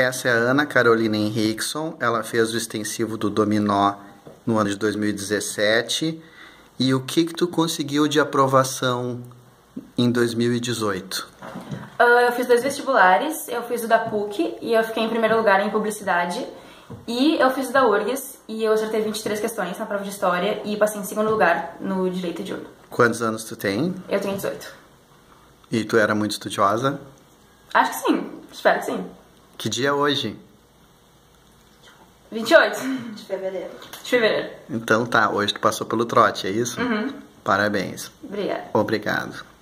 Essa é a Ana Carolina Henrickson, ela fez o extensivo do dominó no ano de 2017. E o que tu conseguiu de aprovação em 2018? Eu fiz 2 vestibulares, eu fiz o da PUC e eu fiquei em primeiro lugar em publicidade. E eu fiz o da URGS e eu acertei 23 questões na prova de história e passei em segundo lugar no direito hediondo. Quantos anos tu tem? Eu tenho 18. E tu era muito estudiosa? Acho que sim, espero que sim. Que dia é hoje? 28 De fevereiro. de fevereiro. Então tá, hoje tu passou pelo trote, é isso? Uhum. Parabéns. Obrigada. Obrigado.